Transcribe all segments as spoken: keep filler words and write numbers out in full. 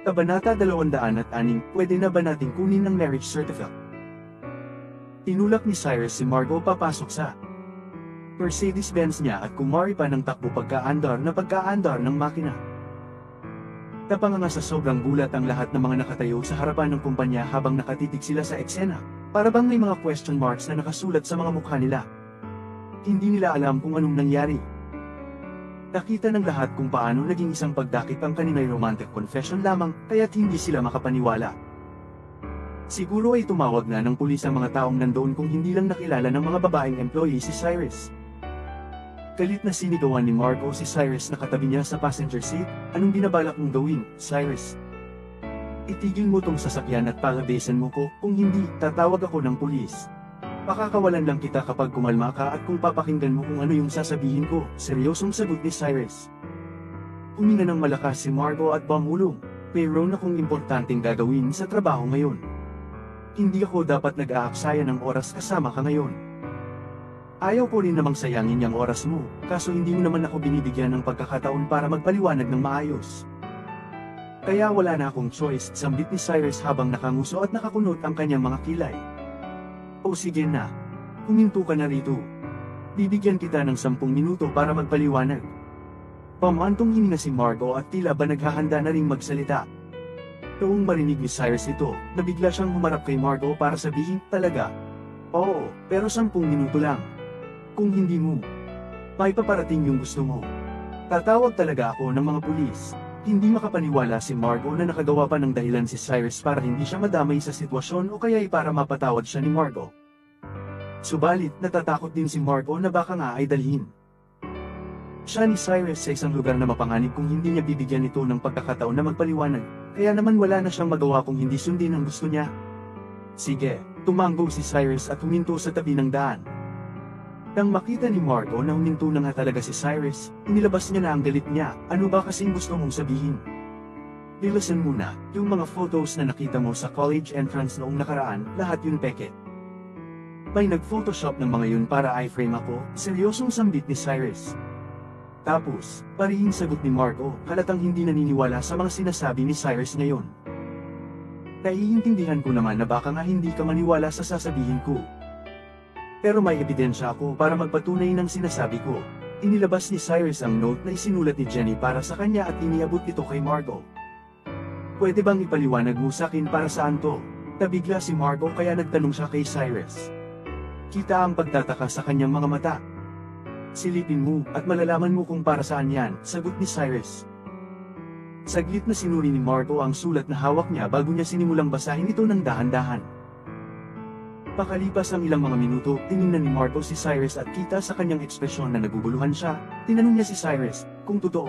Kabanata dalawang daan at anim, pwede na ba nating kunin ng marriage certificate? Tinulak ni Cyrus si Margot papasok sa Mercedes-Benz niya at kumari pa ng takbo pagkaandar na pagkaandar ng makina. Napanganga sa sobrang gulat ang lahat ng mga nakatayo sa harapan ng kumpanya habang nakatitig sila sa eksena, para bang may mga question marks na nakasulat sa mga mukha nila. Hindi nila alam kung anong nangyari. Nakita ng lahat kung paano naging isang pagdakip ang kanina'y romantic confession lamang, kaya't hindi sila makapaniwala. Siguro ay tumawag na ng pulis ang mga taong nandoon kung hindi lang nakilala ng mga babaeng employee si Cyrus. Galit na sinigawan ni Margot si Cyrus na katabi niya sa passenger seat. Anong binabalak mong gawin, Cyrus? Itigil mo tong sasakyan at palabesan mo ko, kung hindi, tatawag ako ng pulis. Pakakawalan lang kita kapag kumalma ka at kung papakinggan mo kung ano yung sasabihin ko, seryosong sagot ni Cyrus. Huminga ng malakas si Margot at bumulong, mayroon akong importanteng gagawin sa trabaho ngayon. Hindi ako dapat nag-aaksaya ng oras kasama ka ngayon. Ayaw ko rin namang sayangin yung oras mo, kaso hindi mo naman ako binibigyan ng pagkakataon para magpaliwanag ng maayos. Kaya wala na akong choice, sambit ni Cyrus habang nakanguso at nakakunot ang kanyang mga kilay. O sige na. Huminto ka na rito. Bibigyan kita ng sampung minuto para magpaliwanag. Pamantong hininga si Margot at tila ba naghahanda na ring magsalita. Noong marinig ni Cyrus ito, nabigla siyang humarap kay Margot para sabihin, talaga? Oo, pero sampung minuto lang. Kung hindi mo, may paparating yung gusto mo. Tatawag talaga ako ng mga pulis. Hindi makapaniwala si Margot na nakagawa pa ng dahilan si Cyrus para hindi siya madamay sa sitwasyon o kaya'y para mapatawad siya ni Margot. Subalit, natatakot din si Margot na baka nga ay dalhin siya ni Cyrus sa isang lugar na mapanganib kung hindi niya bibigyan ito ng pagkakataon na magpaliwanag, kaya naman wala na siyang magawa kung hindi sundin ang gusto niya. Sige, tumango si Cyrus at huminto sa tabi ng daan. Nang makita ni Margot na huminto na nga talaga si Cyrus, inilabas niya na ang galit niya. Ano ba kasing gusto mong sabihin? Lilasan muna, yung mga photos na nakita mo sa college entrance noong nakaraan, lahat yun peke. May nag-photoshop ng mga yun para i-frame ako, seryosong sambit ni Cyrus. Tapos, parihing sagot ni Margot, halatang hindi naniniwala sa mga sinasabi ni Cyrus ngayon. Naiintindihan ko naman na baka nga hindi ka maniwala sa sasabihin ko. Pero may ebidensya ako para magpatunay ng sinasabi ko. Inilabas ni Cyrus ang note na isinulat ni Jenny para sa kanya at iniabot ito kay Margot. Pwede bang ipaliwanag mo sa akin para saan to? Nabigla si Margot kaya nagtanong siya kay Cyrus. Kita ang pagtataka sa kanyang mga mata. Silipin mo at malalaman mo kung para saan yan, sagot ni Cyrus. Saglit na sinuri ni Margot ang sulat na hawak niya bago niya sinimulang basahin ito ng dahan-dahan. Pakalipas ang ilang mga minuto, tiningnan ni Margot si Cyrus at kita sa kanyang ekspresyon na naguguluhan siya. Tinanong niya si Cyrus kung totoo.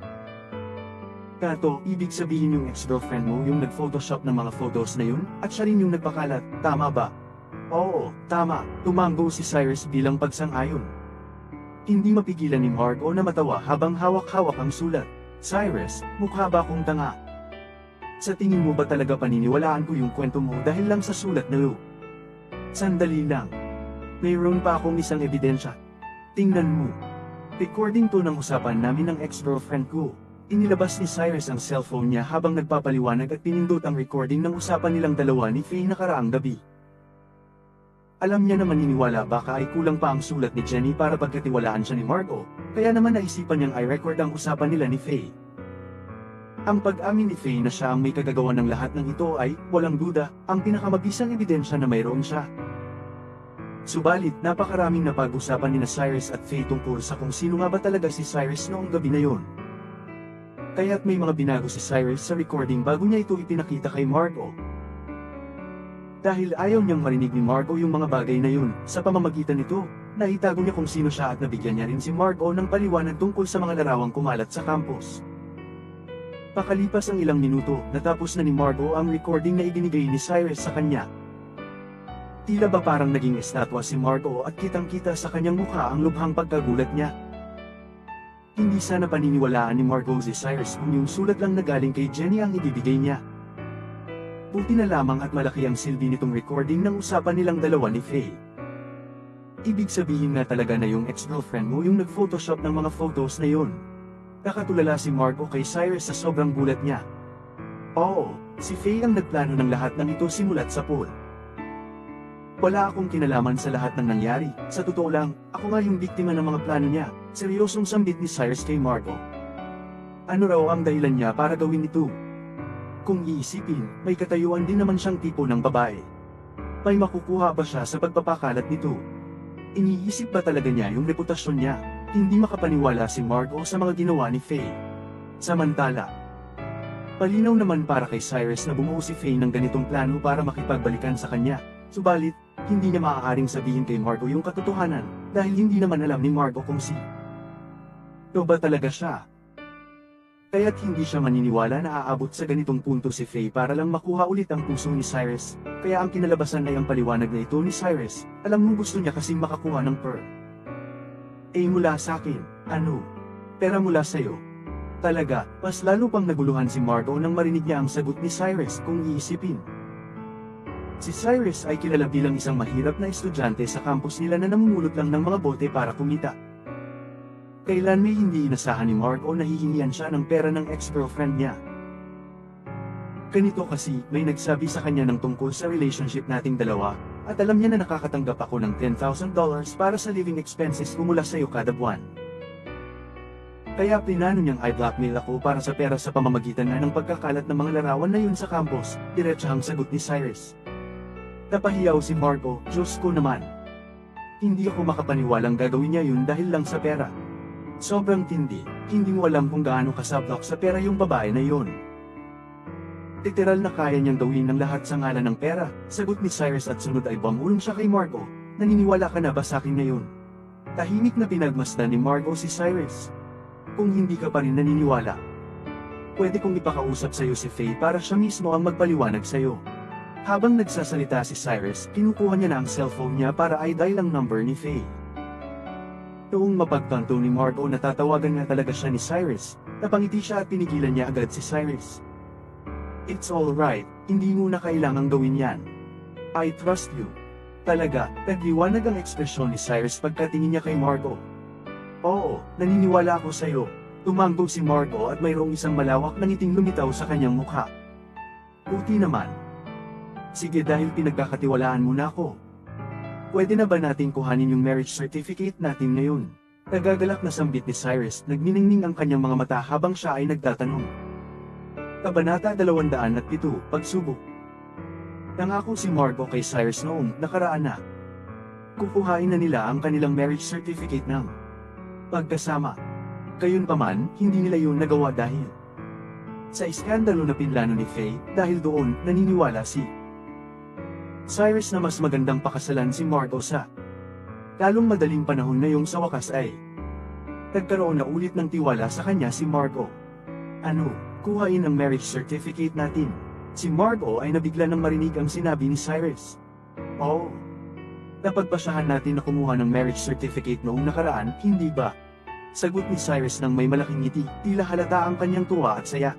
Kato, ibig sabihin yung ex-girlfriend mo yung nag-photoshop ng mga photos na yun, at siya rin yung nagpakalat, tama ba? Oo, tama, tumango si Cyrus bilang pagsang-ayon. Hindi mapigilan ni Margot na matawa habang hawak-hawak ang sulat. Cyrus, mukha ba akong tanga? Sa tingin mo ba talaga paniniwalaan ko yung kwento mo dahil lang sa sulat na yun? Sandali lang. Mayroon pa akong isang ebidensya. Tingnan mo. Recording to ng usapan namin ng ex-girlfriend ko. Inilabas ni Cyrus ang cellphone niya habang nagpapaliwanag at pinindot ang recording ng usapan nilang dalawa ni Faye nakaraang gabi. Alam niya na maniniwala baka ay kulang pa ang sulat ni Jenny para pagkatiwalaan siya ni Margot, kaya naman naisipan niyang i-record ang usapan nila ni Faye. Ang pag-amin ni Faye na siya ang may kagagawa ng lahat ng ito ay, walang duda, ang pinakamabisang ebidensya na mayroon siya. Subalit, napakaraming napag-usapan ni na Cyrus at Faye tungkol sa kung sino nga ba talaga si Cyrus noong gabi na yon. Kaya't may mga binago si Cyrus sa recording bago niya ito ipinakita kay Margot. Dahil ayaw niyang marinig ni Margot yung mga bagay na yun, sa pamamagitan nito, naitago niya kung sino siya at nabigyan niya rin si Margot ng paliwanag tungkol sa mga larawang kumalat sa campus. Pakalipas ang ilang minuto, natapos na ni Margot ang recording na ibinigay ni Cyrus sa kanya. Tila ba parang naging estatwa si Margot at kitang-kita sa kanyang mukha ang lubhang pagkagulat niya. Hindi sana paniniwalaan ni Margot si Cyrus kung yung sulat lang na galing kay Jenny ang ibibigay niya. Buti na lamang at malaki ang silbi nitong recording ng usapan nilang dalawa ni Faye. Ibig sabihin na talaga na yung ex-girlfriend mo yung nag-photoshop ng mga photos na yun. Nakatulala si Margot kay Cyrus sa sobrang gulat niya. Oo, si Faye ang nagplano ng lahat ng ito simulat sa pool. Wala akong kinalaman sa lahat ng nangyari, sa totoo lang, ako nga yung biktima ng mga plano niya, seryosong sambit ni Cyrus kay Margo. Ano raw ang dahilan niya para gawin ito? Kung iisipin, may katayuan din naman siyang tipo ng babae. May makukuha ba siya sa pagpapakalat nito? Iniisip ba talaga niya yung reputasyon niya? Hindi makapaniwala si Margo sa mga ginawa ni Faye. Samantala, palinaw naman para kay Cyrus na bumuo si Faye ng ganitong plano para makipagbalikan sa kanya. Subalit, hindi niya maaaring sabihin kay Margo yung katotohanan, dahil hindi naman alam ni Margo kung si ito ba talaga siya. Kaya't hindi siya maniniwala na aabot sa ganitong punto si Faye para lang makuha ulit ang puso ni Cyrus, kaya ang kinalabasan ay ang paliwanag na ito ni Cyrus, alam mo gusto niya kasing makakuha ng pearl. Eh mula sa akin, ano? Pera mula sa'yo. Talaga, mas lalo pang naguluhan si Margo nang marinig niya ang sagot ni Cyrus kung iisipin. Si Cyrus ay kilala bilang isang mahirap na estudyante sa campus nila na namumulot lang ng mga bote para kumita. Kailan may hindi inasahan ni Margo na hihingian siya ng pera ng ex-girlfriend niya. Ganito kasi, may nagsabi sa kanya ng tungkol sa relationship nating dalawa, at alam niya na nakakatanggap ako ng ten thousand dollars para sa living expenses ko mula sa'yo kada buwan. Kaya plinano niyang i-blackmail ako para sa pera sa pamamagitan na ng pagkakalat ng mga larawan na yun sa campus, diretsahang sagot ni Cyrus. Napahiyaw si Margo, Diyos ko naman. Hindi ako makapaniwalang gagawin niya yun dahil lang sa pera. Sobrang tindi, hindi mo alam kung gaano kasablak sa pera yung babae na yun. Literal na kaya niyang gawin ng lahat sa ngalan ng pera, sagot ni Cyrus at sunod ay bumulong siya kay Margo. Naniniwala ka na ba sa akin ngayon? Tahimik na pinagmasdan ni Margo si Cyrus. Kung hindi ka pa rin naniniwala, pwede kong ipakausap sa'yo si Faye para siya mismo ang magpaliwanag sa'yo. Habang nagsasalita si Cyrus, kinukuha niya na ang cellphone niya para i-dial ang number ni Faye. Noong mapagtanto ni Margo na tatawagan nga talaga siya ni Cyrus, napangiti siya at pinigilan niya agad si Cyrus. It's alright, hindi mo na kailangang gawin yan. I trust you. Talaga, nagliwanag ang ekspresyon ni Cyrus pagkatingin niya kay Margo. Oo, naniniwala ako sa'yo. Tumanggo si Margo at mayroong isang malawak na ngiting lumitaw sa kanyang mukha. Puti naman. Sige dahil pinagkakatiwalaan mo na ako. Pwede na ba nating kuhanin yung marriage certificate natin ngayon? Nagagalak na sambit ni Cyrus, nagniningning ang kanyang mga mata habang siya ay nagtatanong. Kabanata dalawang daan at pito, Pagsubok. Nangako si Margo kay Cyrus noong nakaraan na kukuhain na nila ang kanilang marriage certificate ng pagkasama. Gayunpaman, hindi nila yun nagawa dahil sa iskandalo na pinlano ni Faye, dahil doon, naniniwala si Cyrus na mas magandang pakasalan si Margo sa lalong madaling panahon ngayong sa wakas ay nagkaroon na ulit ng tiwala sa kanya si Margo. Ano, kuhain ang marriage certificate natin. Si Margo ay nabigla nang marinig ang sinabi ni Cyrus. Oh, napagpasyahan natin na kumuha ng marriage certificate noong nakaraan, hindi ba? Sagot ni Cyrus nang may malaking ngiti, tila halata ang kanyang tuwa at saya.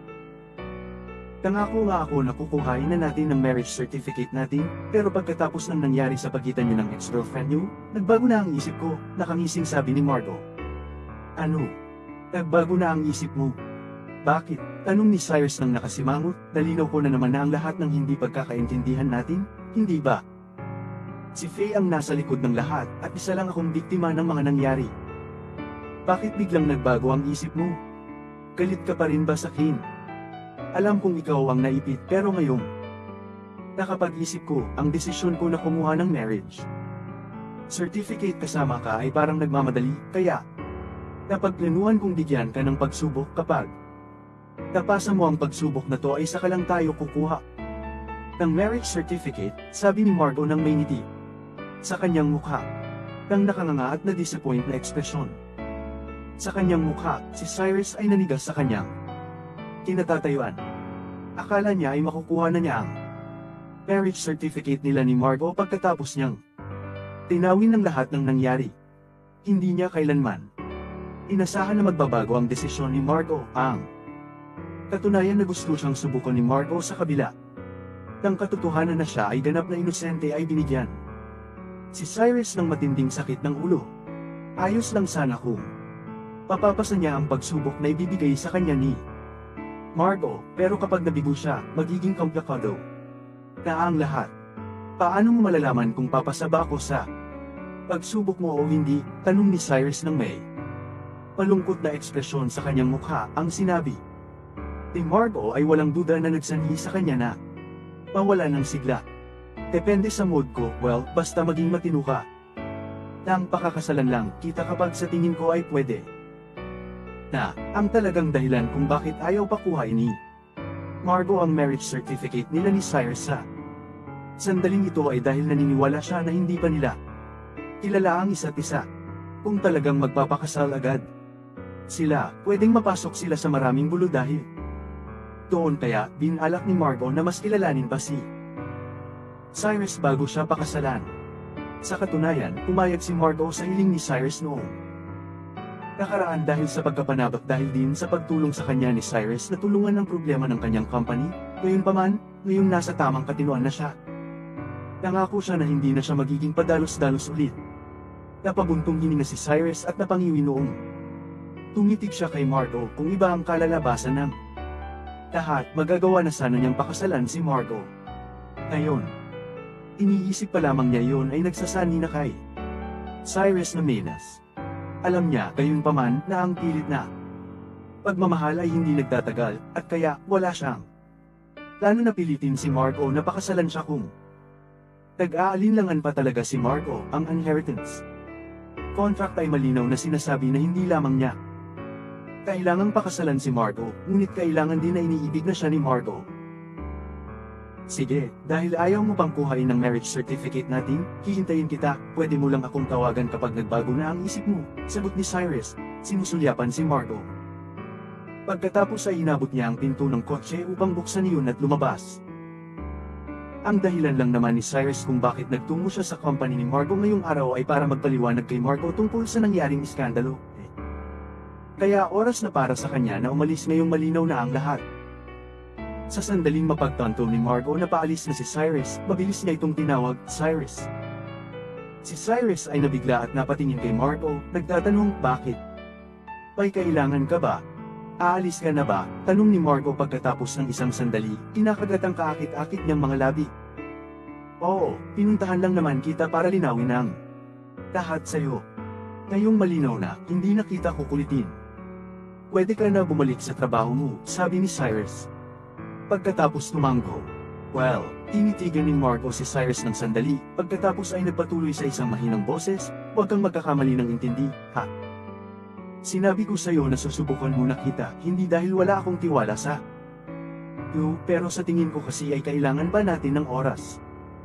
Nangako nga ako na kukuhain na natin ang marriage certificate natin, pero pagkatapos ng nangyari sa pagitan niyo ng ex-girlfriend niyo, nagbago na ang isip ko, nakangising sabi ni Margo. Ano? Nagbago na ang isip mo? Bakit? Tanong ni Cyrus nang nakasimangot, nalinaw ko na naman na ang lahat ng hindi pagkakaintindihan natin, hindi ba? Si Faye ang nasa likod ng lahat, at isa lang akong biktima ng mga nangyari. Bakit biglang nagbago ang isip mo? Galit ka pa rin ba sa akin? Alam kong ikaw ang naipit pero ngayong nakapag-isip ko, ang desisyon ko na kumuha ng marriage certificate kasama ka ay parang nagmamadali, kaya napagplanuhan kong bigyan ka ng pagsubok kapag napasa mo ang pagsubok na to ay saka lang tayo kukuha ng marriage certificate, sabi ni Margo nang may ngiti sa kanyang mukha, nang nakanganga at na-disappoint na ekspresyon. Sa kanyang mukha, si Cyrus ay nanigas sa kanyang kinatatayuan. Akala niya ay makukuha na niya ang marriage certificate nila ni Margo pagkatapos niyang tinawin ng lahat ng nangyari. Hindi niya kailanman inasahan na magbabago ang desisyon ni Margo. Ang katunayan na gusto siyang subukan ni Margo sa kabila ng katotohanan na siya ay ganap na inosente ay binigyan si Cyrus ng matinding sakit ng ulo. Ayos lang sana kung papapasa niya ang pagsubok na ibibigay sa kanya ni Margo, pero kapag nabigo siya, magiging komplikado na ang lahat. Paano mo malalaman kung papasa ba ako sa pagsubok mo o hindi? Tanong ni Cyrus ng may malungkot na ekspresyon sa kanyang mukha. Ang sinabi ni Margo ay walang duda na nagsanhi sa kanya na mawala ng sigla. Depende sa mood ko, well, basta maging matino ka. Na ang pakakasalan lang kita kapag sa tingin ko ay pwede. Na, ang talagang dahilan kung bakit ayaw pakuhain ni Margo ang marriage certificate nila ni Cyrus sa sandaling ito ay dahil naniniwala siya na hindi pa nila kilala ang isa't isa. Kung talagang magpapakasal agad sila, pwedeng mapasok sila sa maraming gulo dahil doon. Kaya, binalak ni Margo na mas kilalanin pa si Cyrus bago siya pakasalan. Sa katunayan, pumayag si Margo sa hiling ni Cyrus noong nakaraan dahil sa pagkapanabak dahil din sa pagtulong sa kanya ni Cyrus na tulungan ang problema ng kanyang company. Gayunpaman, ngayong nasa tamang katinuan na siya, nangako siya na hindi na siya magiging padalos-dalos ulit. Napabuntong hininga si Cyrus at napangiwi noong tumitig siya kay Margo kung iba ang kalalabasan ng lahat. Magagawa na sana niyang pakasalan si Margo. Ngayon, iniisip pa lamang niya yon ay nagsasani na kay Cyrus na menas. Alam niya gayunpaman na ang pilit na pagmamahal ay hindi nagtatagal at kaya wala siyang plano na pilitin si Margo na pakasalan siya kung nag-aalinlangan pa talaga si Margo. Ang inheritance contract ay malinaw na sinasabi na hindi lamang niya kailangang pakasalan si Margo, ngunit kailangan din na iniibig na siya ni Margo. Sige, dahil ayaw mo pang kuhain ng marriage certificate natin, hihintayin kita, pwede mo lang akong tawagan kapag nagbago na ang isip mo, sagot ni Cyrus, sinusulyapan si Margo. Pagkatapos ay inabot niya ang pinto ng kotse upang buksan iyon at lumabas. Ang dahilan lang naman ni Cyrus kung bakit nagtungo siya sa company ni Margo ngayong araw ay para magpaliwanag kay Margo tungkol sa nangyaring iskandalo. Kaya oras na para sa kanya na umalis ngayong malinaw na ang lahat. Sa sandaling mapagtanto ni Margo na paalis na si Cyrus, mabilis niya itong tinawag, Cyrus. Si Cyrus ay nabigla at napatingin kay Margo, nagtatanong, bakit? May kailangan ka ba? Aalis ka na ba? Tanong ni Margo pagkatapos ng isang sandali, kinakagat ang kaakit-akit niyang mga labi. Oo, pinuntahan lang naman kita para linawin ang lahat sa'yo. Ngayong malinaw na, hindi na kita kukulitin. Pwede ka na bumalik sa trabaho mo, sabi ni Cyrus. Pagkatapos tumanggo. Well, tinitigan ni Margo si Cyrus ng sandali, pagkatapos ay nagpatuloy sa isang mahinang boses, huwag kang magkakamali ng intindi, ha? Sinabi ko sa'yo na susubukan muna kita, hindi dahil wala akong tiwala sa iyo, pero sa tingin ko kasi ay kailangan pa natin ng oras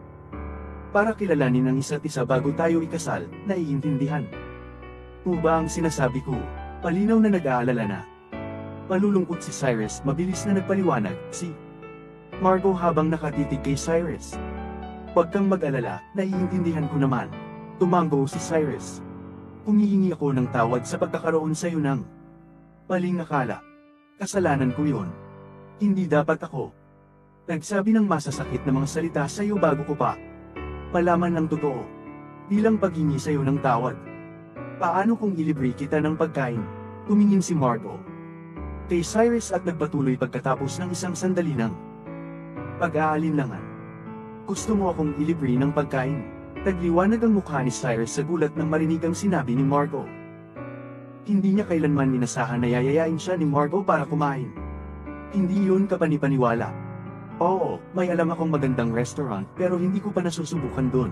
para kilalanin ang isa't isa bago tayo ikasal, naiintindihan mo ba ang sinasabi ko? Palinaw na nag-aalala na. Malulungkot si Cyrus, mabilis na nagpaliwanag, si Margo habang nakatitig kay Cyrus. Huwag kang mag-alala, naiintindihan ko naman. Tumanggo si Cyrus. Humihingi ako ng tawad sa pagkakaroon sa iyo ng maling akala. Kasalanan ko yon. Hindi dapat ako nagsabi ng masasakit na mga salita sa iyo bago ko pa malaman ng totoo. Bilang paghingi sa iyo ng tawad. Paano kung ilibre kita ng pagkain? Tumingin si Margo kay Cyrus at nagpatuloy pagkatapos ng isang sandali ng pag-aalinlangan. Gusto mo akong ilibre ng pagkain? Nagliwanag ang mukha ni Cyrus sa gulat nang marinig ang sinabi ni Margo. Hindi niya kailanman inasahan na yayayain siya ni Margo para kumain. Hindi yun kapanipaniwala. Oo, may alam akong magandang restaurant pero hindi ko pa nasusubukan doon.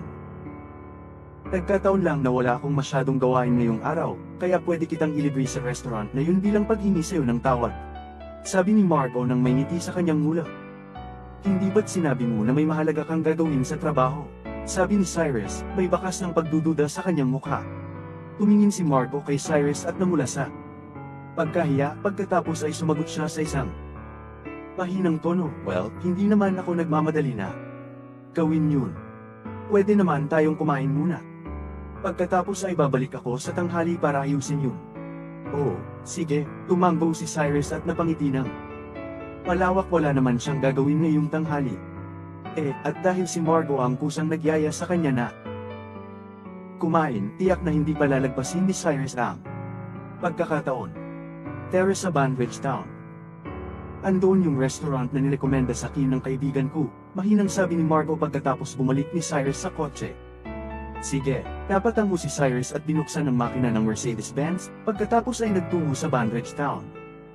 Nagkataon lang na wala akong masyadong gawain ngayong araw, kaya pwede kitang ilibre sa restaurant na yun bilang paghingi sa'yo ng tawad. Sabi ni Margo nang may ngiti sa kanyang mula. Hindi ba't sinabi mo na may mahalaga kang gagawin sa trabaho? Sabi ni Cyrus, may bakas ng pagdududa sa kanyang mukha. Tumingin si Margo kay Cyrus at namula sa pagkahiya, pagkatapos ay sumagot siya sa isang mahinang tono, well, hindi naman ako nagmamadali na gawin yun. Pwede naman tayong kumain muna. Pagkatapos ay babalik ako sa tanghali para ayusin yun. Oo, sige, tumanggo si Cyrus at napangiti ng malawak. Wala naman siyang gagawin ngayong tanghali. Eh, at dahil si Margo ang kusang nagyaya sa kanya na kumain, tiyak na hindi palalagpasin ni Cyrus ang pagkakataon. Terrace sa Banbridge Town. Andoon yung restaurant na nirekomenda sa akin ng kaibigan ko, mahinang sabi ni Margo pagkatapos bumalik ni Cyrus sa kotse. Sige, napatango si Cyrus at binuksan ang makina ng Mercedes-Benz, pagkatapos ay nagtungo sa Banbridge Town.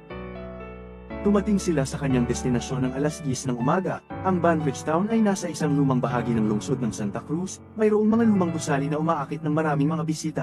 Dumating sila sa kanyang destinasyon ng alas diyes ng umaga. Ang Banbridge Town ay nasa isang lumang bahagi ng lungsod ng Santa Cruz, mayroong mga lumang gusali na umaakit ng maraming mga bisita.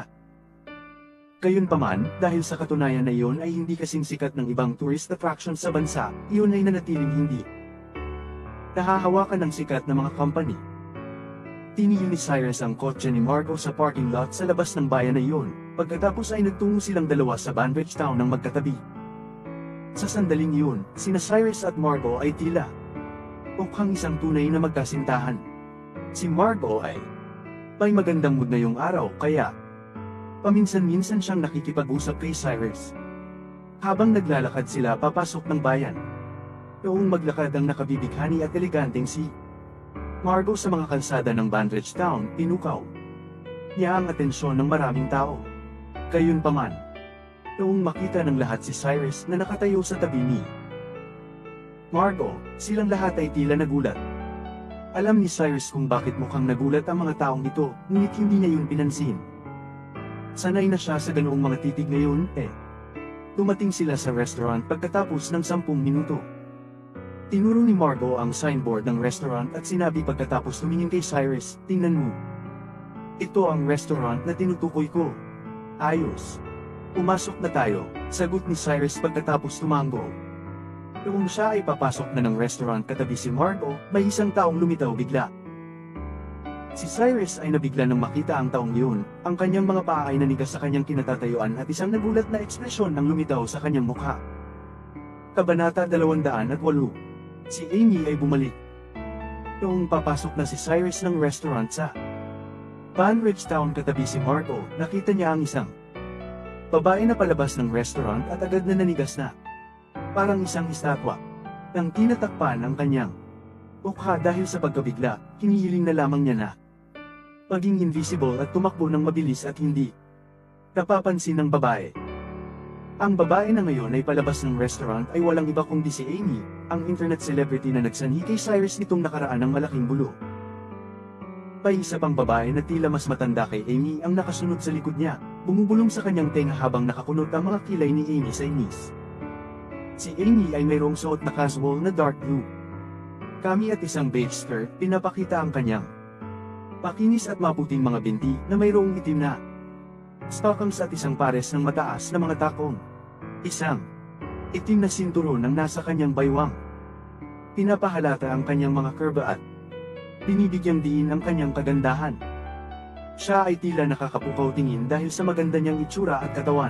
Gayunpaman, dahil sa katunayan na iyon ay hindi kasing sikat ng ibang tourist attractions sa bansa, iyon ay nanatiling hindi nahahawakan ng sikat na mga company. Tinigil ni Cyrus ang kotse ni Margo sa parking lot sa labas ng bayan na iyon, pagkatapos ay nagtungo silang dalawa sa Banbridge Town ng magkatabi. Sa sandaling iyon, sina Cyrus at Margo ay tila mukhang isang tunay na magkasintahan. Si Margo ay may magandang mood na yung araw, kaya paminsan-minsan siyang nakikipag-usap kay Cyrus. Habang naglalakad sila papasok ng bayan, noong maglakad ang nakabibighani at eleganteng si Margo sa mga kalsada ng Banbridge Town, tinukaw niya ang atensyon ng maraming tao. Gayunpaman, noong makita ng lahat si Cyrus na nakatayo sa tabi ni Margo, silang lahat ay tila nagulat. Alam ni Cyrus kung bakit mukhang nagulat ang mga taong ito, ngunit hindi niya yun pinansin. Sanay na siya sa ganoong mga titig ngayon, eh. Dumating sila sa restaurant pagkatapos ng sampung minuto. Tinuro ni Margo ang signboard ng restaurant at sinabi pagkatapos tumingin kay Cyrus, "Tingnan mo. Ito ang restaurant na tinutukoy ko." "Ayos. Pumasok na tayo," sagot ni Cyrus pagkatapos tumango. Noong siya ay papasok na ng restaurant katabi si Margo, may isang taong lumitaw bigla. Si Cyrus ay nabigla nang makita ang taong yun, ang kanyang mga paa ay nanigas sa kanyang kinatatayuan at isang nagulat na ekspresyon ang lumitaw sa kanyang mukha. Kabanata dalawang daan at walo. Si Amy ay bumalik. Noong papasok na si Cyrus ng restaurant sa Banbridge Town katabi si Margo, nakita niya ang isang babae na palabas ng restaurant at agad na nanigas na parang isang estatwa. Nang tinatakpan ang kanyang mukha dahil sa pagkabigla, hinihiling na lamang niya na maging invisible at tumakbo ng mabilis at hindi napapansin ng babae. Ang babae na ngayon ay palabas ng restaurant ay walang iba kundi si Amy, ang internet celebrity na nagsanhi kay Cyrus nitong nakaraan ng malaking gulo. May isa pang babae na tila mas matanda kay Amy ang nakasunod sa likod niya, bumubulong sa kanyang tenga habang nakakunot ang mga kilay ni Amy sa inis. Si Amy ay mayroong suot na casual na dark blue kami at isang beige skirt, pinapakita ang kanyang pakinis at maputing mga binti na mayroong itim na stockings at isang pares ng mataas na mga takong. Isang itim na sinturon ang nasa kanyang baywang. Pinapahalata ang kanyang mga curve at binibigyang diin ang kanyang kagandahan. Siya ay tila nakakapukaw tingin dahil sa maganda niyang itsura at katawan.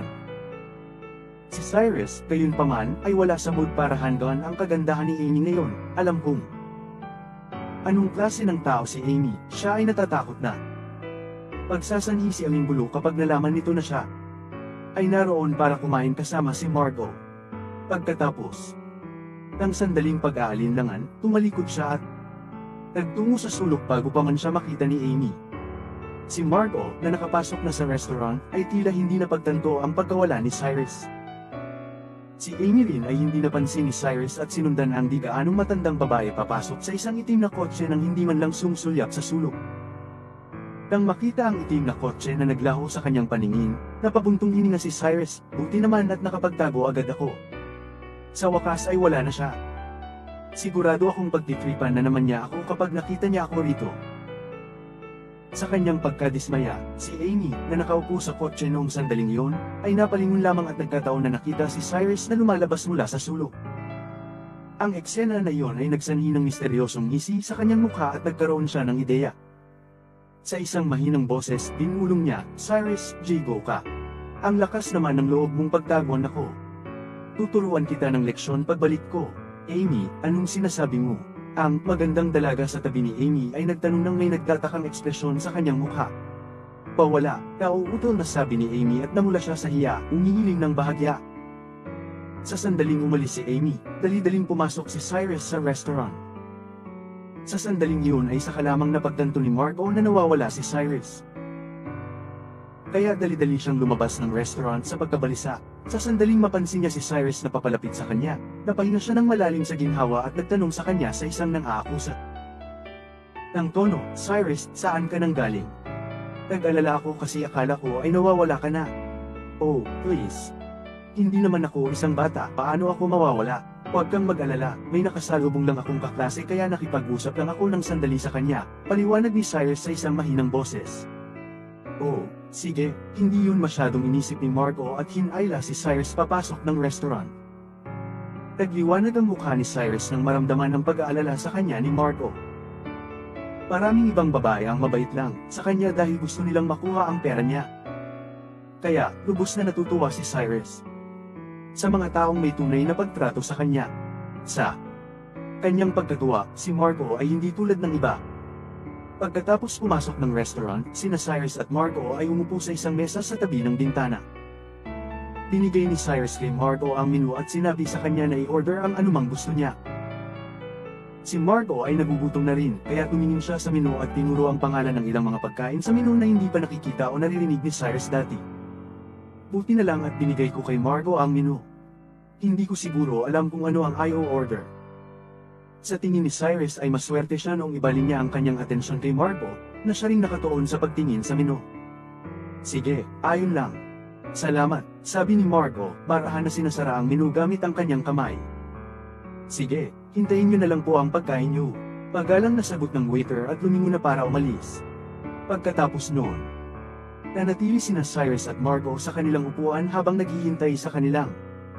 Si Cyrus, gayunpaman, ay wala sa mood para handgan ang kagandahan ni Amy ngayon. Alam kong anong klase ng tao si Amy, siya ay natatakot na pagsasanhi si Aming Bulu kapag nalaman nito na siya ay naroon para kumain kasama si Margo. Pagkatapos ng sandaling pag-aalinlangan, tumalikod siya at nagtungo sa sulok bago pa man siya makita ni Amy. Si Margo, na nakapasok na sa restaurant, ay tila hindi napagtanto ang pagkawala ni Cyrus. Si Amy rin ay hindi napansin ni Cyrus at sinundan ang di gaanong matandang babae papasok sa isang itim na kotse nang hindi man lang sumsulyap sa sulok. Nang makita ang itim na kotse na naglaho sa kanyang paningin, napabuntong hininga si Cyrus, buti naman at nakapagtago agad ako. Sa wakas ay wala na siya. Sigurado akong pagtitripan na naman niya ako kapag nakita niya ako rito. Sa kanyang pagkadismaya, si Amy, na nakaupo sa kotse noong sandaling iyon, ay napalingon lamang at nagkataon na nakita si Cyrus na lumalabas mula sa sulok. Ang eksena na iyon ay nagsanhi ng misteryosong ngisi sa kanyang mukha at nagkaroon siya ng ideya. Sa isang mahinang boses, binulong niya, "Cyrus, Jigo ka. Ang lakas naman ng loob mong pagtaguan ako. Tuturuan kita ng leksyon pagbalik ko." "Amy, anong sinasabi mo?" Ang magandang dalaga sa tabi ni Amy ay nagtanong nang may nagtatakang ekspresyon sa kanyang mukha. "Pawala," nauutol na sabi ni Amy at namula siya sa hiya, umihiling ng bahagya. Sa sandaling umalis si Amy, dali-daling pumasok si Cyrus sa restaurant. Sa sandaling yun ay saka lamang napagtanto ni Margo na nawawala si Cyrus. Kaya dali-dali siyang lumabas ng restaurant sa pagkabalisa. Sa sandaling mapansin niya si Cyrus na papalapit sa kanya, napahinga siya ng malalim sa ginhawa at nagtanong sa kanya sa isang nang-aakusa. Ng tono, Cyrus, saan ka nang galing? Nag-alala ako kasi akala ko ay nawawala ka na. Oh, please. Hindi naman ako isang bata, paano ako mawawala? Huwag kang mag-alala, may nakasalubong lang akong kaklase kaya nakipag-usap lang ako ng sandali sa kanya, paliwanag ni Cyrus sa isang mahinang boses. Oh, sige, hindi yun masyadong inisip ni Marco at hinayla si Cyrus papasok ng restaurant. Nagliwanag ang mukha ni Cyrus nang maramdaman ang pag-aalala sa kanya ni Marco. Maraming ibang babae ang mabait lang sa kanya dahil gusto nilang makuha ang pera niya. Kaya, lubos na natutuwa si Cyrus sa mga taong may tunay na pagtrato sa kanya. Sa kanyang pagkatuwa, si Marco ay hindi tulad ng iba. Pagkatapos pumasok ng restaurant, sina Cyrus at Marco ay umupo sa isang mesa sa tabi ng bintana. Binigay ni Cyrus kay Marco ang menu at sinabi sa kanya na i-order ang anumang gusto niya. Si Marco ay nagugutom na rin, kaya tumingin siya sa menu at tinuro ang pangalan ng ilang mga pagkain sa menu na hindi pa nakikita o naririnig ni Cyrus dati. Buti na lang at binigay ko kay Marco ang menu. Hindi ko siguro alam kung ano ang I O order. Sa tingin ni Cyrus ay maswerte siya noong ibalin niya ang kanyang atensyon kay Marco, na siya ring nakatuon sa pagtingin sa menu. Sige, ayon lang. Salamat, sabi ni Marco, barahan na sinasara ang menu gamit ang kanyang kamay. Sige, hintayin niyo na lang po ang pagkain niyo. Pagalang nasagot ng waiter at lumingon na para umalis. Pagkatapos noon, nanatili sina Cyrus at Marco sa kanilang upuan habang naghihintay sa kanilang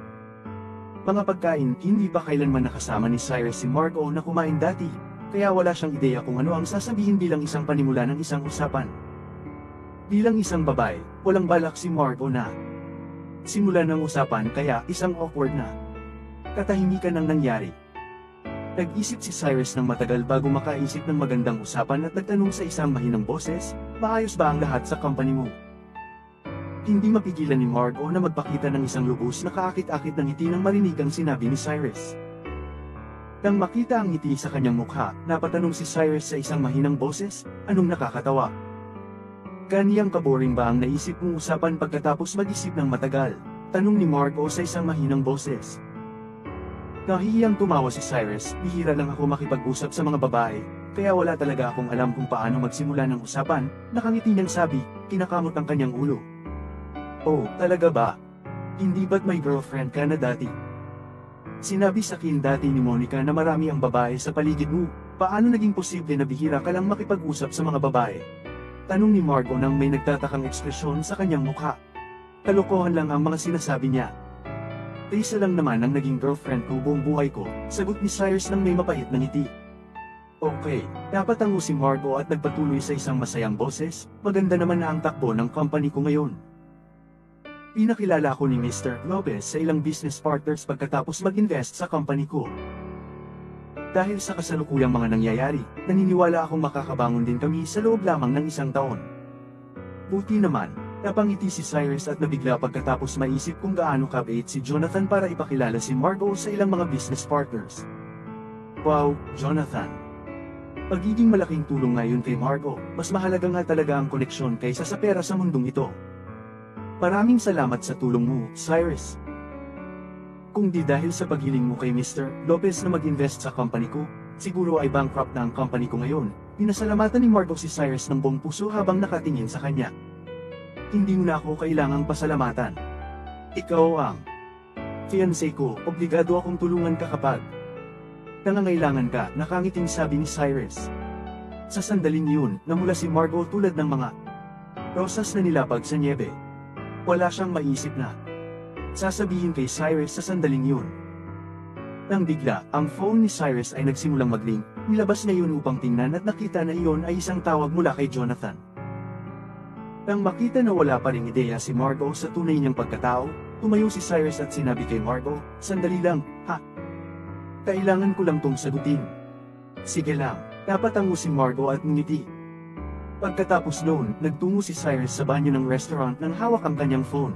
mga pagkain. Hindi pa kailanman nakasama ni Cyrus si Marco na kumain dati, kaya wala siyang ideya kung ano ang sasabihin bilang isang panimula ng isang usapan. Bilang isang babae, walang balak si Marco na simula ng usapan kaya isang awkward na katahimikan ang nangyari. Nag-isip si Cyrus ng matagal bago makaisip ng magandang usapan at nagtanong sa isang mahinang boses, maayos ba ang lahat sa company mo? Hindi mapigilan ni Marco na magpakita ng isang lubos na kaakit-akit ng ngiti nang marinig ang sinabi ni Cyrus. Nang makita ang ngiti sa kanyang mukha, napatanong si Cyrus sa isang mahinang boses, anong nakakatawa? Ganiyang kaboring ba ang naisip mong usapan pagkatapos mag-isip ng matagal? Tanong ni Marco sa isang mahinang boses. Nahihiyang tumawa si Cyrus, bihira lang ako makipag-usap sa mga babae, kaya wala talaga akong alam kung paano magsimula ng usapan, nakangiti niyang sabi, kinakamot ang kanyang ulo. Oh, talaga ba? Hindi ba't may girlfriend ka na dati? Sinabi sa akin dati ni Monica na marami ang babae sa paligid mo, paano naging posible na bihira ka lang makipag-usap sa mga babae? Tanong ni Marco nang may nagtatakang ekspresyon sa kanyang mukha. Kalokohan lang ang mga sinasabi niya. Isa lang naman ang naging girlfriend ko buong buhay ko, sagot ni Cyrus nang may mapait na ngiti. Okay, napatango si Marco at nagpatuloy sa isang masayang boses, maganda naman na ang takbo ng company ko ngayon. Pinakilala ako ni Mister Lopez sa ilang business partners pagkatapos mag-invest sa company ko. Dahil sa kasalukuyang mga nangyayari, naniniwala akong makakabangon din kami sa loob lamang ng isang taon. Buti naman, napangiti si Cyrus at nabigla pagkatapos maisip kung gaano kabait si Jonathan para ipakilala si Marco sa ilang mga business partners. Wow, Jonathan! Pagiging malaking tulong ngayon kay Marco, mas mahalaga nga talaga ang koneksyon kaysa sa pera sa mundong ito. Maraming salamat sa tulong mo, Cyrus. Kung di dahil sa paghiling mo kay Mister Lopez na mag-invest sa company ko, siguro ay bankrupt na ang company ko ngayon. Pinasalamatan ni Marco si Cyrus ng buong puso habang nakatingin sa kanya. Hindi mo na ako kailangang pasalamatan. Ikaw ang fiancé ko, obligado akong tulungan ka kapag nangangailangan ka, nakangiting sabi ni Cyrus. Sa sandaling yun, namula si Marco tulad ng mga rosas na nilapag sa niebe. Wala siyang maisip na sasabihin kay Cyrus sa sandaling yun. Nang bigla, ang phone ni Cyrus ay nagsimulang mag-ring, nilabas niya yun upang tingnan at nakita na iyon ay isang tawag mula kay Jonathan. Nang makita na wala pa ring ideya si Marco sa tunay niyang pagkatao, tumayo si Cyrus at sinabi kay Marco, sandali lang, ha? Kailangan ko lang tong sagutin. Sige lang, napatango si Marco at ngumiti. Pagkatapos noon, nagtungo si Cyrus sa banyo ng restaurant nang hawak ang kanyang phone.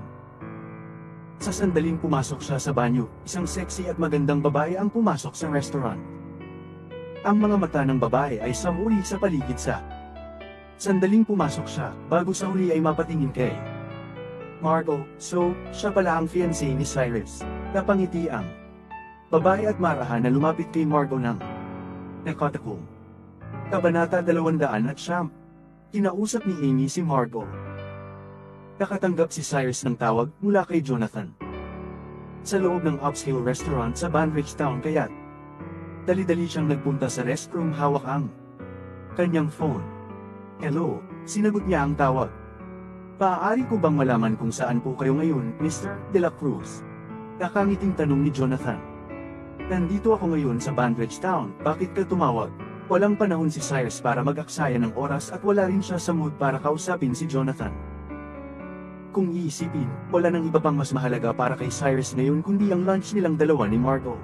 Sa sandaling pumasok siya sa banyo, isang sexy at magandang babae ang pumasok sa restaurant. Ang mga mata ng babae ay samuri sa paligid sa sandaling pumasok siya, bago sa huli ay mapatingin kay Margot, so, siya pala ang fiancé ni Cyrus. Napangiti ang babae at marahan na lumapit kay Margot ng nakatakom. Kabanata dalawang daan at siyam. Kinausap ni Amy si Margot. Nakatanggap si Cyrus ng tawag mula kay Jonathan. Sa loob ng upscale restaurant sa Banbridge Town kaya't dali-dali siyang nagpunta sa restroom hawak ang kanyang phone. Hello, sinagot niya ang tawag. Maaari ko bang malaman kung saan po kayo ngayon, Mister De La Cruz? Nakangiting tanong ni Jonathan. Nandito ako ngayon sa Banbridge Town, bakit ka tumawag? Walang panahon si Cyrus para mag-aksaya ng oras at wala rin siya sa mood para kausapin si Jonathan. Kung iisipin, wala nang iba pang mas mahalaga para kay Cyrus ngayon kundi ang lunch nilang dalawa ni Margot.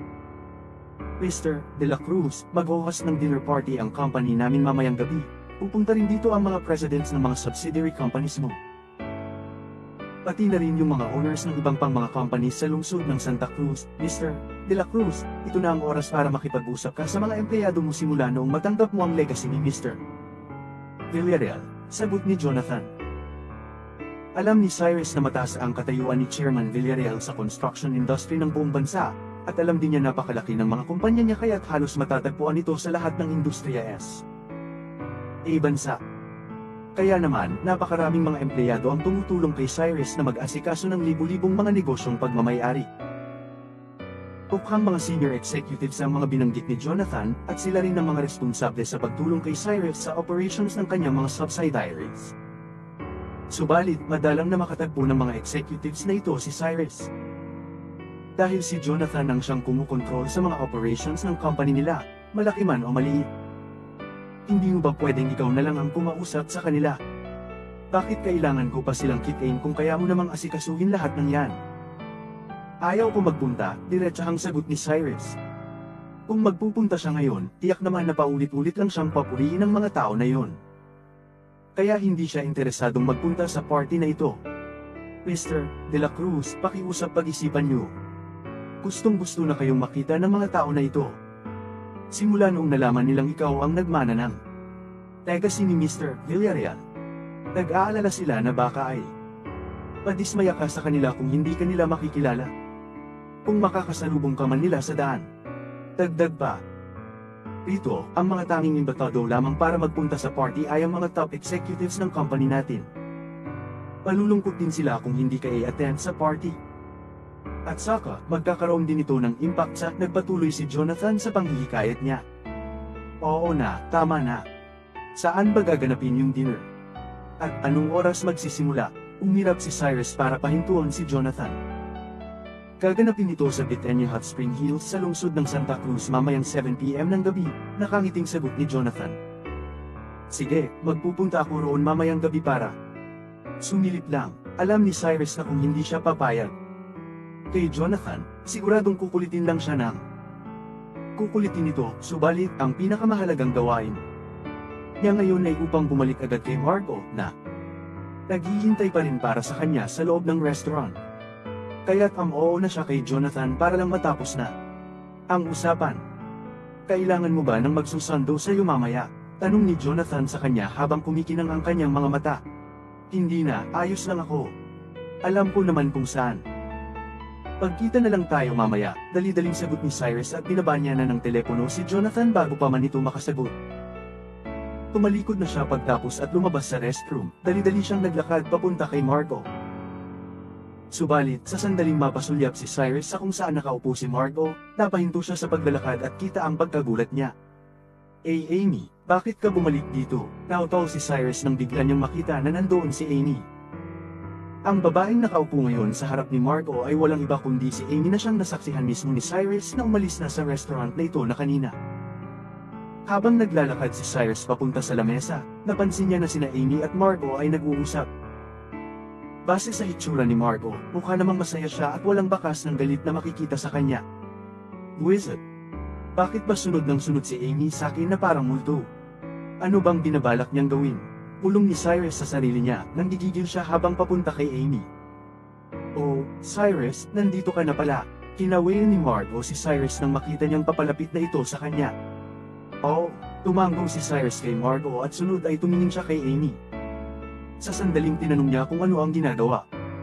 Mister De La Cruz, mag-host ng dinner party ang company namin mamayang gabi. Pupunta rin dito ang mga presidents ng mga subsidiary companies mo. Pati na rin yung mga owners ng ibang pang mga companies sa lungsod ng Santa Cruz. Mister De La Cruz, ito na ang oras para makipag-usap ka sa mga empleyado mo simula noong matanggap mo ang legacy ni Mister Villarreal, sagot ni Jonathan. Alam ni Cyrus na mataas ang katayuan ni Chairman Villarreal sa construction industry ng buong bansa, at alam din niya napakalaki ng mga kumpanya niya kaya't halos matatagpuan ito sa lahat ng industriya S. A bansa. Kaya naman, napakaraming mga empleyado ang tumutulong kay Cyrus na mag-asikaso ng libu-libong mga negosyong pagmamayari. Tukhang mga senior executives ang mga binanggit ni Jonathan, at sila rin ang mga responsable sa pagtulong kay Cyrus sa operations ng kanyang mga subsidiaries. Subalit, madalang na makatagpo ng mga executives na ito si Cyrus. Dahil si Jonathan ang siyang kumukontrol sa mga operations ng company nila, malaki man o maliit. Hindi mo ba pwedeng ikaw na lang ang kumausap sa kanila? Bakit kailangan ko pa silang kitain kung kaya mo namang asikasuhin lahat ng yan? Ayaw ko magpunta, diretsahang sagot ni Cyrus. Kung magpupunta siya ngayon, tiyak naman na paulit-ulit lang siyang papuriin ng mga tao na yon. Kaya hindi siya interesadong magpunta sa party na ito. Mister De La Cruz, pakiusap pag-isipan niyo. Gustong-gusto na kayong makita ng mga tao na ito. Simula noong nalaman nilang ikaw ang nagmana ng legacy ni Mister Villarreal. Nag-aalala sila na baka ay padismaya ka sa kanila kung hindi ka nila makikilala. Kung makakasalubong ka man nila sa daan. Dagdag pa. Rito, ang mga tanging imbitado lamang para magpunta sa party ay ang mga top executives ng company natin. Palulungkot din sila kung hindi ka i-attend sa party. At saka, magkakaroon din ito ng impact sa nagpatuloy si Jonathan sa panghihikayat niya. Oo na, tama na. Saan ba gaganapin yung dinner? At anong oras magsisimula? Umirap si Cyrus para pahintuan si Jonathan. Gaganapin ito sa Bethania Hot Spring Hills sa lungsod ng Santa Cruz mamayang seven p m ng gabi, nakangiting sagot ni Jonathan. Sige, magpupunta ako roon mamayang gabi para. Sumilip lang, alam ni Cyrus na kung hindi siya papayag. Kay Jonathan, siguradong kukulitin lang siya ng kukulitin ito, subalit ang pinakamahalagang gawain niya ngayon ay upang bumalik agad kay Margot na naghihintay pa rin para sa kanya sa loob ng restaurant. Kaya't am oo na siya kay Jonathan para lang matapos na ang usapan. Kailangan mo ba nang magsusundo sa iyo mamaya? Tanong ni Jonathan sa kanya habang kumikinang ang kanyang mga mata. Hindi na, ayos lang ako. Alam ko naman kung saan. Pagkita na lang tayo mamaya, dali-daling sagot ni Cyrus at binaba niya na ng telepono si Jonathan bago pa man ito makasagot. Tumalikod na siya pagtapos at lumabas sa restroom, dali-dali siyang naglakad papunta kay Margot. Subalit, sa sandaling mapasulyap si Cyrus sa kung saan nakaupo si Margot, napahinto siya sa paglalakad at kita ang pagkagulat niya. "Hey Amy, bakit ka bumalik dito?" Nautaw si Cyrus nang bigla niyang makita na nandoon si Amy. Ang babaeng nakaupo ngayon sa harap ni Margot ay walang iba kundi si Amy na siyang nasaksihan mismo ni Cyrus na umalis na sa restaurant na ito na kanina. Habang naglalakad si Cyrus papunta sa lamesa, napansin niya na sina Amy at Margot ay nag-uusap. Base sa hitsura ni Margot, mukha namang masaya siya at walang bakas ng galit na makikita sa kanya. Buwisit. Bakit ba sunod ng sunod si Amy sa akin na parang multo? Ano bang binabalak niyang gawin? Pulong ni Cyrus sa sarili niya, nang gigigil siya habang papunta kay Amy. Oh, Cyrus, nandito ka na pala. Kinawayan ni Margot si Cyrus nang makita niyang papalapit na ito sa kanya. Oh, tumanggong si Cyrus kay Margot at sunod ay tumingin siya kay Amy. Sa sandaling tinanong niya kung ano ang ginagawa.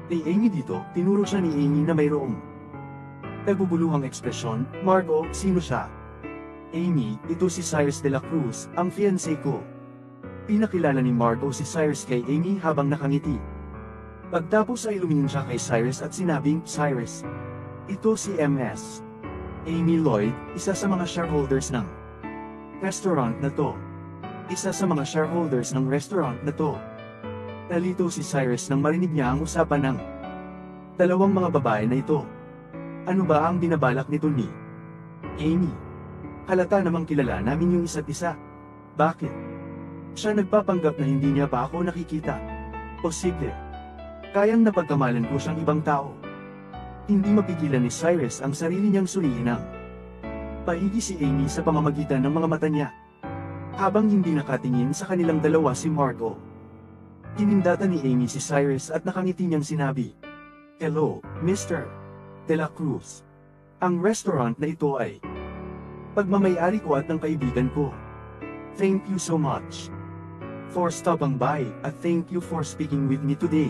Kay Amy dito, tinuro siya ni Amy na mayroong nagbubuluhang ekspresyon. Margo, sino siya? Amy, ito si Cyrus de la Cruz, ang fiancé ko. Pinakilala ni Margo si Cyrus kay Amy habang nakangiti. Pagtapos ay lumingin siya kay Cyrus at sinabing, Cyrus, ito si M S Amy Lloyd, isa sa mga shareholders ng restaurant na to. Isa sa mga shareholders ng restaurant na to. Nalito si Cyrus nang marinig niya ang usapan ng dalawang mga babae na ito. Ano ba ang binabalak nito ni Amy? Halata namang kilala namin yung isa't isa. Bakit? Siya nagpapanggap na hindi niya pa ako nakikita. Posible. Kayang napagkamalan ko siyang ibang tao. Hindi mapigilan ni Cyrus ang sarili niyang suriin ng paigi si Amy sa pamamagitan ng mga mata niya. Habang hindi nakatingin sa kanilang dalawa si Margo. Kinindatan ni Amy si Cyrus at nakangiti niyang sinabi, Hello, Mister De La Cruz. Ang restaurant na ito ay pagmamay-ari ko at ng kaibigan ko. Thank you so much for stopping by at thank you for speaking with me today.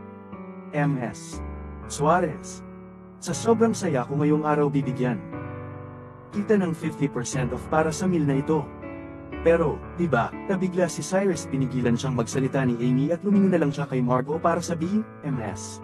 M S Suarez. Sa sobrang saya ko ngayong araw bibigyan kita ng fifty percent off para sa meal na ito. Pero, di ba, nabigla si Cyrus, pinigilan siyang magsalita ni Amy at lumingon na lang siya kay Margo para sabihin, M S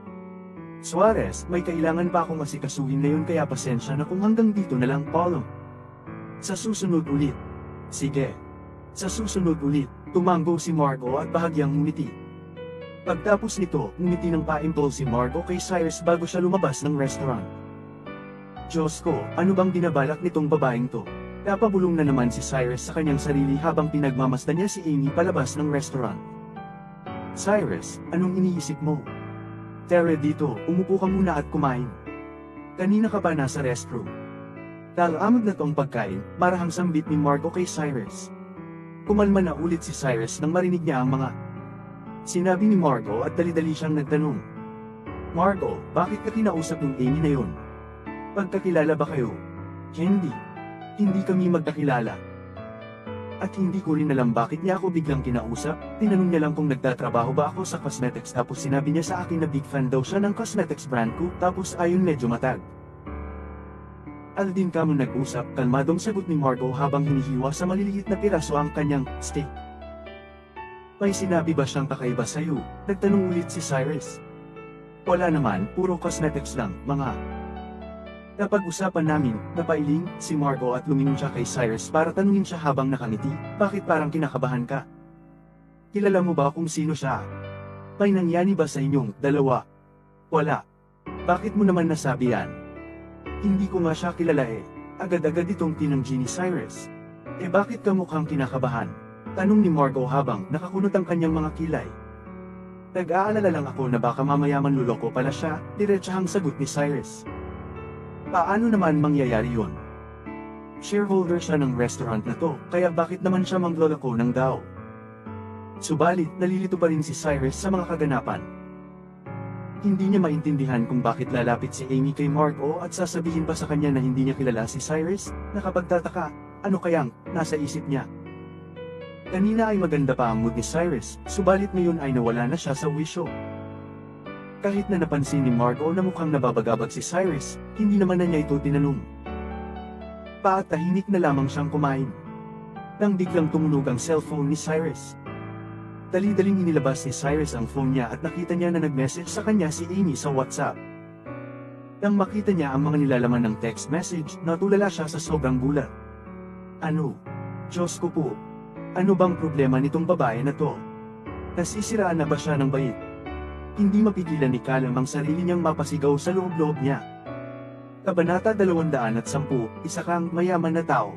Suarez, may kailangan pa akong asikasuhin ngayon kaya pasensya na kung hanggang dito na lang, Paulo. Sa susunod ulit. Sige. Sa susunod ulit, tumango si Margo at bahagyang ngumiti. Pagtapos nito, ngumiti ng pa-impulse si Margo kay Cyrus bago siya lumabas ng restaurant. Diyos ko, ano bang binabalak nitong babaeng to? Napabulong na naman si Cyrus sa kanyang sarili habang pinagmamasdan niya si Amy palabas ng restaurant. Cyrus, anong iniisip mo? Tara dito, umupo ka muna at kumain. Kanina ka pa nasa restroom. Talamag na tong pagkain, marahang sambit ni Margo kay Cyrus. Kumalma na ulit si Cyrus nang marinig niya ang mga sinabi ni Margo at dali-dali siyang nagtanong. Margo, bakit ka kinausap ng Amy na yun? Pagkakilala ba kayo? Hindi. Hindi kami magkakilala. At hindi ko rin alam bakit niya ako biglang kinausap. Tinanong niya lang kung nagtatrabaho ba ako sa cosmetics tapos sinabi niya sa akin na big fan daw siya ng cosmetics brand ko tapos ayon medyo matag. Aldin kamo nag-usap, kalmadong sagot ni Margo habang hinihiwa sa maliliit na piraso ang kanyang steak. May sinabi ba siyang kakaiba sa'yo? Nagtanong ulit si Cyrus. Wala naman, puro cosmetics lang, mga napag-usapan namin, napailing si Margo at lumingon siya kay Cyrus para tanungin siya habang nakangiti, bakit parang kinakabahan ka? Kilala mo ba kung sino siya? May nangyari ba sa inyong dalawa? Wala. Bakit mo naman nasabi yan? Hindi ko nga siya kilala eh. Agad-agad itong tinanggi ni Cyrus. Eh bakit ka mukhang kinakabahan? Tanong ni Margo habang nakakunot ang kanyang mga kilay. Nag-aalala lang ako na baka mamaya manluloko pala siya, diretsahang sagot ni Cyrus. Paano naman mangyayari yun? Shareholder siya ng restaurant na to, kaya bakit naman siya mangloloko ng daw? Subalit, nalilito pa rin si Cyrus sa mga kaganapan. Hindi niya maintindihan kung bakit lalapit si Amy kay Margo at sasabihin pa sa kanya na hindi niya kilala si Cyrus. Nakapagtataka, ano kayang nasa isip niya? Kanina ay maganda pa ang mood ni Cyrus, subalit ngayon ay nawala na siya sa wisyo. Kahit na napansin ni Margo na mukhang nababagabag si Cyrus, hindi naman na niya ito tinanong. Paatahimik na lamang siyang kumain. Nang biglang tumunog ang cellphone ni Cyrus. Dali-daling inilabas ni Cyrus ang phone niya at nakita niya na nag-message sa kanya si Amy sa WhatsApp. Nang makita niya ang mga nilalaman ng text message, natulala siya sa sobrang gulat. Ano? Diyos ko po. Ano bang problema nitong babae na to? Nasisiraan na ba siya ng bait? Hindi mapigilan ni Calum ang sarili niyang mapasigaw sa loob-loob niya. Kabanata dalawang daan at sampu, isa kang mayaman na tao.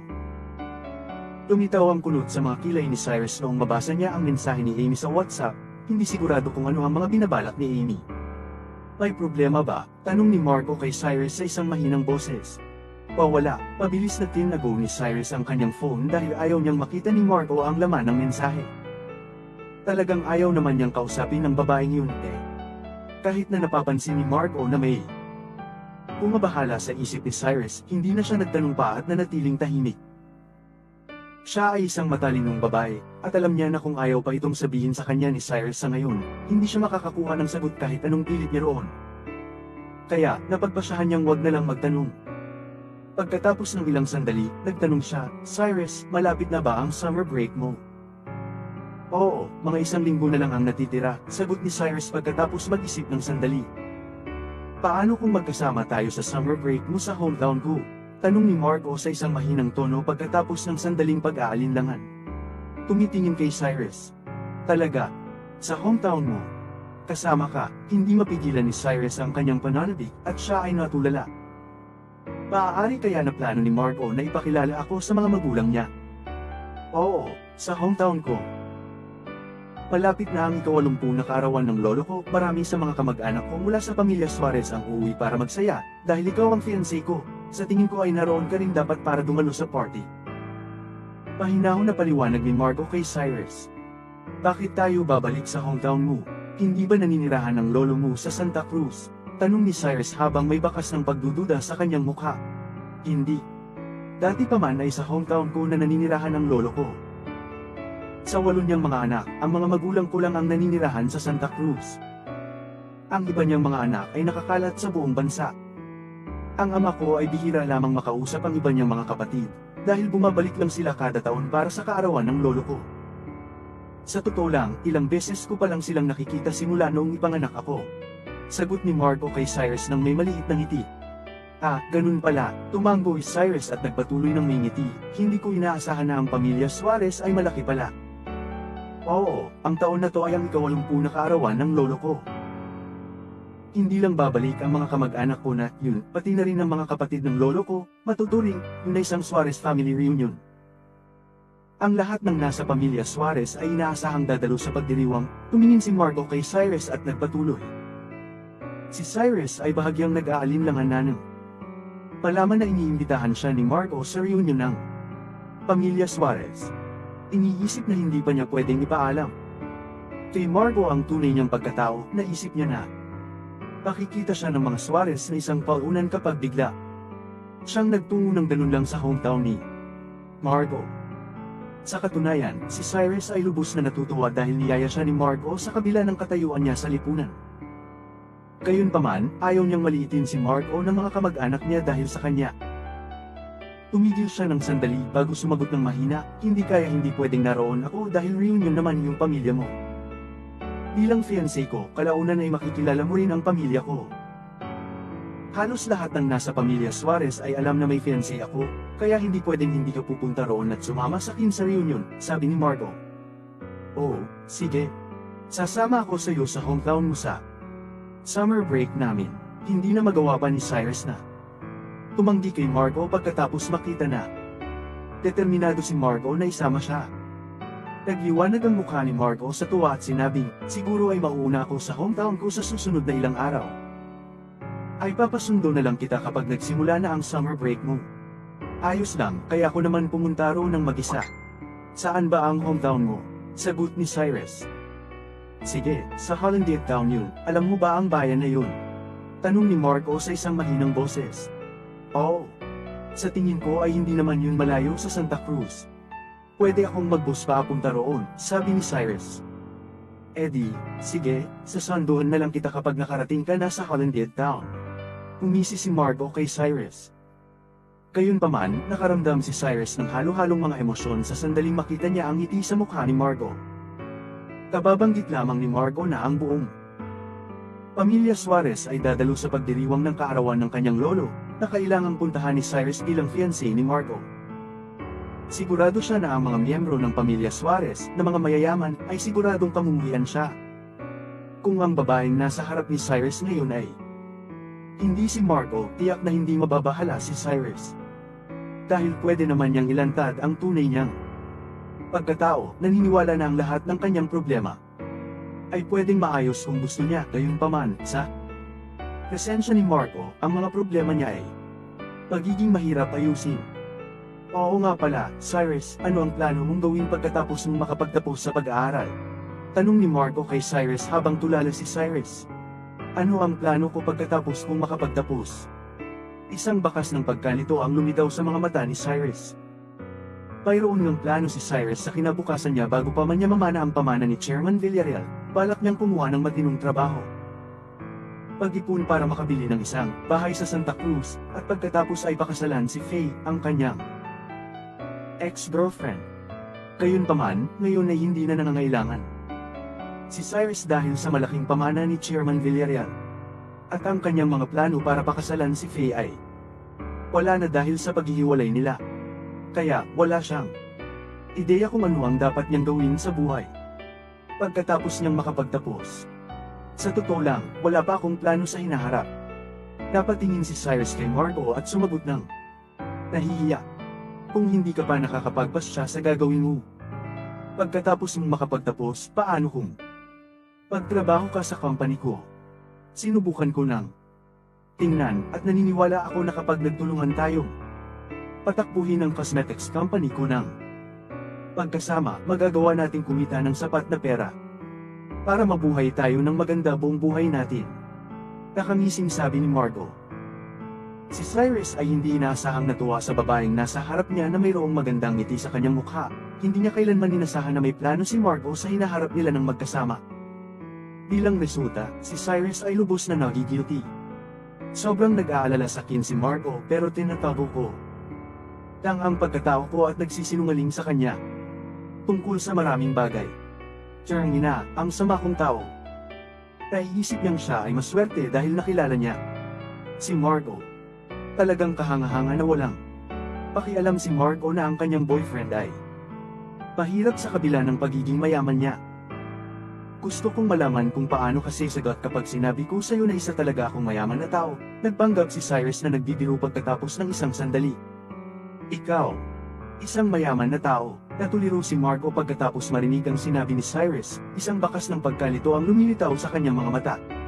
Lumitaw ang kulot sa mga kilay ni Cyrus noong mabasa niya ang mensahe ni Amy sa WhatsApp, hindi sigurado kung ano ang mga binabalak ni Amy. May problema ba? Tanong ni Margo kay Cyrus sa isang mahinang boses. Pawala, pabilis na tinago ni Cyrus ang kanyang phone dahil ayaw niyang makita ni Margo ang laman ng mensahe. Talagang ayaw naman niyang kausapin ang babaeng yun eh. Kahit na napapansin ni Margo na may bumabahala sa isip ni Cyrus, hindi na siya nagtanong pa at nanatiling tahimik. Siya ay isang matalinong babae, at alam niya na kung ayaw pa itong sabihin sa kanya ni Cyrus sa ngayon, hindi siya makakakuha ng sagot kahit anong pilit niya roon. Kaya, napagpasyahan niyang wag na lang magtanong. Pagkatapos ng ilang sandali, nagtanong siya, Cyrus, malapit na ba ang summer break mo? Oo, mga isang linggo na lang ang natitira, sagot ni Cyrus pagkatapos mag-isip ng sandali. Paano kung magkasama tayo sa summer break mo sa hometown ko? Tanong ni Margo sa isang mahinang tono pagkatapos ng sandaling pag-aalinlangan. Tumitingin kay Cyrus. Talaga? Sa hometown mo? Kasama ka, hindi mapigilan ni Cyrus ang kanyang pananabik at siya ay natulala. Maaari kaya na plano ni Margo na ipakilala ako sa mga magulang niya? Oo, sa hometown ko. Malapit na ang ikawalumpu na kaarawan ng lolo ko, marami sa mga kamag-anak ko mula sa pamilya Suarez ang uuwi para magsaya, dahil ikaw ang fiancé ko. Sa tingin ko ay naroon ka rin dapat para dumalo sa party. Pahinahon na paliwanag ni Margo kay Cyrus. Bakit tayo babalik sa hometown mo? Hindi ba naninirahan ng lolo mo sa Santa Cruz? Tanong ni Cyrus habang may bakas ng pagdududa sa kanyang mukha. Hindi. Dati pa man ay sa hometown ko na naninirahan ng lolo ko. Sa walo niyang mga anak, ang mga magulang ko lang ang naninirahan sa Santa Cruz. Ang iba niyang mga anak ay nakakalat sa buong bansa. Ang ama ko ay bihira lamang makausap ang iba niyang mga kapatid, dahil bumabalik lang sila kada taon para sa kaarawan ng lolo ko. Sa totoo lang, ilang beses ko pa lang silang nakikita simula noong ipanganak ako. Sagot ni Margo kay Cyrus nang may maliit na ngiti. Ah, ganun pala, tumango si Cyrus at nagpatuloy ng may ngiti, hindi ko inaasahan na ang pamilya Suarez ay malaki pala. Oo, ang taon na to ay ang ikawalumpu na kaarawan ng lolo ko. Hindi lang babalik ang mga kamag-anak ko na, yun, pati na rin ang mga kapatid ng lolo ko, matuturing, yun ay isang Suarez family reunion. Ang lahat ng nasa pamilya Suarez ay inaasahang dadalo sa pagdiriwang, tumingin si Margo kay Cyrus at nagpatuloy. Si Cyrus ay bahagyang nag-aalinlangan na nang malaman na iniimbitahan siya ni Margo sa reunion ng pamilya Suarez. Iniisip na hindi pa niya pwedeng ipaalam kay Margo ang tunay niyang pagkatao, naisip niya na pakikita siya ng mga Suarez na isang paunan kapag bigla siyang nagtungo ng ganun lang sa hometown ni Margo. Sa katunayan, si Cyrus ay lubos na natutuwa dahil niyaya siya ni Margo sa kabila ng katayuan niya sa lipunan. Gayunpaman, ayaw niyang maliitin si Margo ng mga kamag-anak niya dahil sa kanya. Tumigil siya ng sandali bago sumagot ng mahina, hindi kaya hindi pwedeng naroon ako dahil reunion naman yung pamilya mo. Bilang fiancé ko, kalaunan ay makikilala mo rin ang pamilya ko. Halos lahat ng nasa pamilya Suarez ay alam na may fiancé ako, kaya hindi pwedeng hindi ka pupunta roon at sumama sa akin sa reunion, sabi ni Margo. Oh, sige. Sasama ako sa iyo sa hometown mo sa summer break namin. Hindi na magawa pa ni Cyrus na tumanggi kay Margo pagkatapos makita na determinado si Margo na isama siya. Nagliwanag ang mukha ni Margo sa tuwa at sinabing, siguro ay mauuna ako sa hometown ko sa susunod na ilang araw. Ay papasundo na lang kita kapag nagsimula na ang summer break mo. Ayos lang, kaya ako naman pumunta roon ng mag-isa. Saan ba ang hometown mo? Sagot ni Cyrus. Sige, sa Hollandia Town yun, alam mo ba ang bayan na yun? Tanong ni Margo sa isang mahinang boses. Oo. Sa tingin ko ay hindi naman yun malayo sa Santa Cruz. Pwede akong mag-bus papunta roon, sabi ni Cyrus. Eddie, sige, sasanduhan na lang kita kapag nakarating ka na sa Hollandia Town. Umisi si Margo kay Cyrus. Gayunpaman, nakaramdam si Cyrus ng halo-halong mga emosyon sa sandaling makita niya ang ngiti sa mukha ni Margo. Kababanggit lamang ni Margo na ang buong pamilya Suarez ay dadalo sa pagdiriwang ng kaarawan ng kanyang lolo, na kailangang puntahan ni Cyrus bilang fiancé ni Margo. Sigurado siya na ang mga miyembro ng pamilya Suarez na mga mayayaman ay siguradong pamumuhian siya. Kung ang babaeng nasa harap ni Cyrus ngayon ay hindi si Margo, tiyak na hindi mababahala si Cyrus. Dahil pwede naman niyang ilantad ang tunay niyang pagkatao, naniniwala na ang lahat ng kanyang problema ay pwedeng maayos kung gusto niya. Gayunpaman, sa presensya ni Margo, ang mga problema niya ay pagiging mahirap ayusin. Oo nga pala, Cyrus, ano ang plano mong gawin pagkatapos mong makapagtapos sa pag-aaral? Tanong ni Margo kay Cyrus habang tulala si Cyrus. Ano ang plano ko pagkatapos kong makapagtapos? Isang bakas ng pagkalito ang lumitaw sa mga mata ni Cyrus. Mayroon ngang plano si Cyrus sa kinabukasan niya bago pa man niya mamana ang pamana ni Chairman Villarreal, balak niyang kumuha ng matinong trabaho. Pag-ipon para makabili ng isang bahay sa Santa Cruz, at pagkatapos ay pakasalan si Faye, ang kanyang ex-girlfriend. Gayunpaman, ngayon ay hindi na nangangailangan si Cyrus dahil sa malaking pamana ni Chairman Villarreal. At ang kanyang mga plano para pakasalan si Faye ay wala na dahil sa paghihiwalay nila. Kaya, wala siyang ideya kung ano ang dapat niyang gawin sa buhay pagkatapos niyang makapagtapos. Sa totoo lang, wala pa akong plano sa hinaharap. Napatingin si Cyrus kay Margo at sumagot ng nahihiya. Kung hindi ka pa nakakapagpasya sa gagawin mo pagkatapos mong makapagtapos, paano kung pagtrabaho ka sa company ko? Sinubukan ko ng tingnan at naniniwala ako na kapag nagtulungan tayong patakbuhin ang cosmetics company ko ng pagkasama, magagawa nating kumita ng sapat na pera para mabuhay tayo ng maganda buong buhay natin. Nakamising sabi ni Margo. Si Cyrus ay hindi inaasahang natuwa sa babaeng nasa harap niya na mayroong magandang ngiti sa kanyang mukha. Hindi niya kailanman inasahan na may plano si Margo sa hinaharap nila ng magkasama. Bilang resulta, si Cyrus ay lubos na nagigilty. Sobrang nag-aalala sa akin si Margo pero tinatago ko lang ang pagkatao ko at nagsisinungaling sa kanya tungkol sa maraming bagay. Tiyang ina, ang sama kong tao. Naiisip niyang siya ay maswerte dahil nakilala niya si Margo. Talagang kahanga-hanga na walang pakialam si Margo na ang kanyang boyfriend ay mahirap sa kabila ng pagiging mayaman niya. Gusto kong malaman kung paano kasi sagot kapag sinabi ko sa'yo na isa talaga akong mayaman na tao. Nagpanggap si Cyrus na nagbibiro pagkatapos ng isang sandali. Ikaw, isang mayaman na tao. Natuliro si Margo pagkatapos marinig ang sinabi ni Cyrus. Isang bakas ng pagkalito ang lumilitaw sa kanyang mga mata.